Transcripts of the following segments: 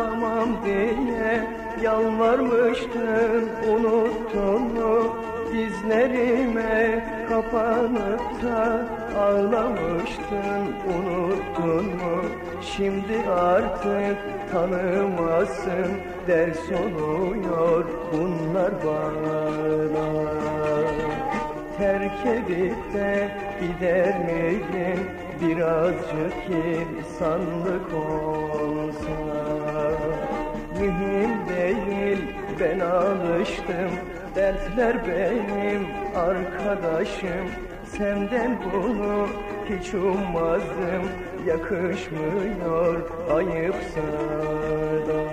yapamam diye yalvarmıştın, unuttun mu? Dizlerime kapanıp da ağlamıştın, unuttun mu? Şimdi artık tanımazsın, ders oluyor bunlar bana. Terk edip de gider miydin, birazcık insanlık olsa? Mühim değil, ben alıştım, dertler benim arkadaşım. Senden bunu hiç ummazdım, yakışmıyor ayıpsa da.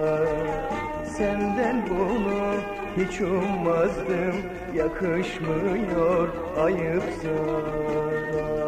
Senden bunu hiç ummazdım, yakışmıyor ayıpsa da.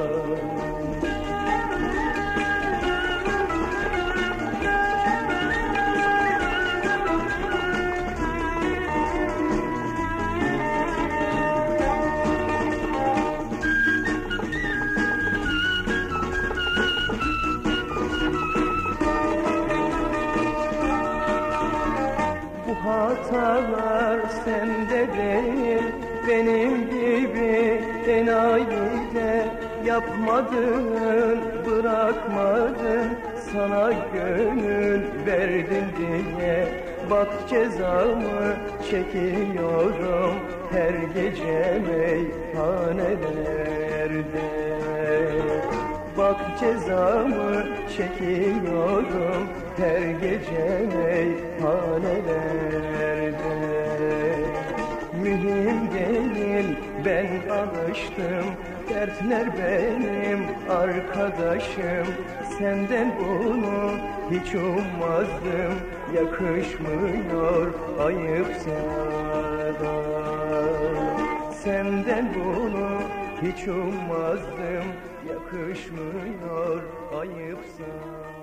Bu hatalar sende değil, benim gibi enayide. Yapmadın, bırakmadın, sana gönül verdin diye. Bak cezamı çekiyorum her gece meyhanelerde. Bak cezamı çekiyorum her gece meyhanelerde. Mühim değil, ben alıştım, dertler benim arkadaşım. Senden bunu hiç ummazdım, yakışmıyor ayıpsa da. Senden bunu hiç ummazdım, yakışmıyor ayıpsa.